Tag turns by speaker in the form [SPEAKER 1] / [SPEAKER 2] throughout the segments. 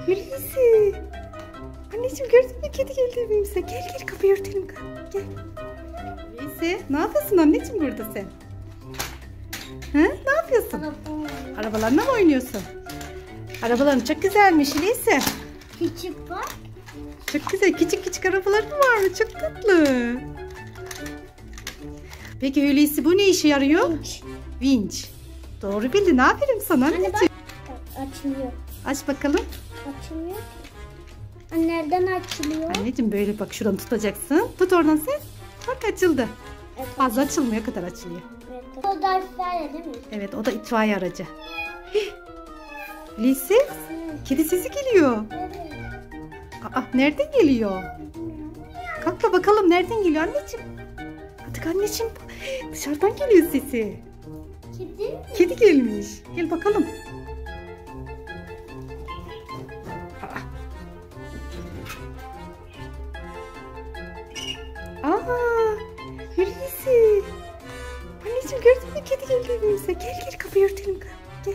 [SPEAKER 1] Hulusi. Anneciğim gördün mü, kedi geldi evimize. Gel gel, kapıyı örtelim. Gel. Hulusi, ne yapıyorsun anneciğim burada sen? He? Ne yapıyorsun? Arabalarla mı oynuyorsun? Arabaların çok güzelmiş Hulusi.
[SPEAKER 2] Küçük bak.
[SPEAKER 1] Çok güzel, küçük küçük arabaların var mı? Çok tatlı. Peki Hulusi, bu ne işe yarıyor?
[SPEAKER 2] Vinç.
[SPEAKER 1] Vinç. Doğru bildin. Aferin sana anneciğim.
[SPEAKER 2] Anne bak. Açılıyor.
[SPEAKER 1] Aç bakalım.
[SPEAKER 2] Açılmıyor ki. Anne nereden açılıyor?
[SPEAKER 1] Anneciğim böyle bak, şuradan tutacaksın. Tut oradan sen. Bak açıldı.
[SPEAKER 2] Evet,
[SPEAKER 1] Fazla açılmıyor, kadar açılıyor.
[SPEAKER 2] evet. O da itfaiye değil mi?
[SPEAKER 1] Evet, o da itfaiye aracı. Hulusi, kedi sesi geliyor.
[SPEAKER 2] Evet.
[SPEAKER 1] Aa, nereden geliyor? Kalk da bakalım nereden geliyor anneciğim. Hadi anneciğim, dışarıdan geliyor sesi.
[SPEAKER 2] Kedi mi?
[SPEAKER 1] Kedi gelmiş. Gel bakalım. Aa, Hulusi. Anneciğim gördün mü, kedi geldi evimize. Gel gel, kapıyı örtelim. Gel.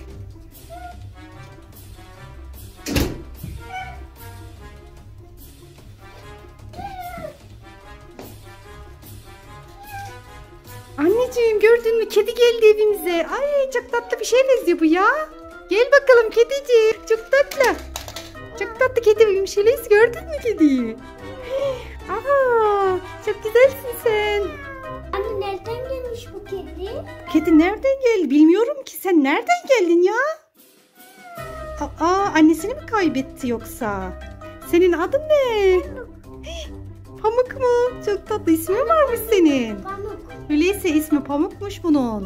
[SPEAKER 1] Anneciğim gördün mü, kedi geldi evimize. Ay, çok tatlı bir şeye benziyor bu ya. Gel bakalım kedicik. Çok tatlı. Çok tatlı kedi evimiz. Hulusi, gördün mü kediyi? Aa, çok güzelsin sen.
[SPEAKER 2] Anne nereden gelmiş bu kedi?
[SPEAKER 1] Kedi nereden geldi? Bilmiyorum ki. Sen nereden geldin ya? Aa, annesini mi kaybetti yoksa? Senin adın ne? Pamuk mu? Çok tatlı, ismi varmış senin.
[SPEAKER 2] Pamuk.
[SPEAKER 1] Hulusi, ismi Pamuk'muş bunun.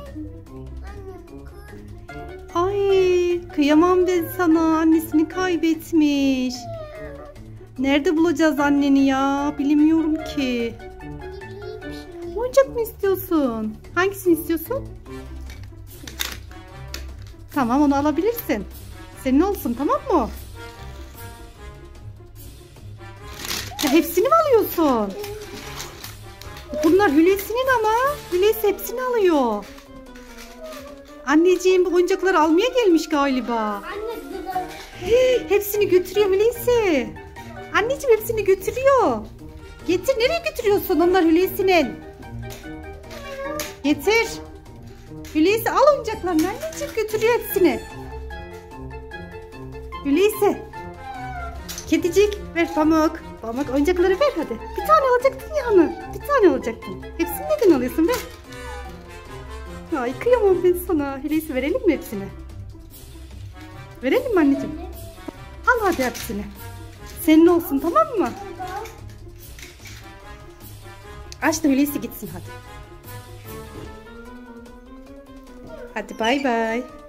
[SPEAKER 1] Ay, kıyamam ben sana. Annesini kaybetmiş. Nerede bulacağız anneni ya? Bilmiyorum ki. Oyuncak mı istiyorsun? Hangisini istiyorsun? Tamam, onu alabilirsin. Senin olsun, tamam mı? Ya, hepsini mi alıyorsun? Bunlar Hulusi'nin ama. Hulusi hepsini alıyor. Anneciğim, bu oyuncakları almaya gelmiş galiba.
[SPEAKER 2] Anne dur.
[SPEAKER 1] Hepsini götürüyor Hulusi. Anneciğim hepsini götürüyor. Getir, nereye götürüyorsun onlar Hulusi'nin? Getir. Hulusi, al oyuncaklarını anneciğim, götürüyor hepsini. Hulusi. Kedicik, ver Pamuk. Pamuk, oyuncakları ver hadi. Bir tane alacaktın ya onu. Bir tane alacaktın. Hepsini neden alıyorsun, ver. Ay, kıyamam ben sana. Hulusi, verelim mi hepsini? Verelim mi anneciğim? Al hadi hepsini. Senin olsun, tamam mı? Aç da Hulusi gitsin hadi. Hadi bay bay.